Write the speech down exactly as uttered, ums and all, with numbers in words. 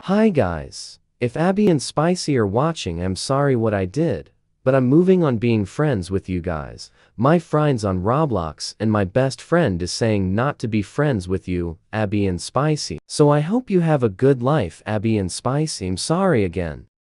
Hi guys. If Abby and Spicy are watching, I'm sorry what I did, but I'm moving on being friends with you guys. My friends on Roblox and my best friend is saying not to be friends with you, Abby and Spicy. So I hope you have a good life, Abby and Spicy. I'm sorry again.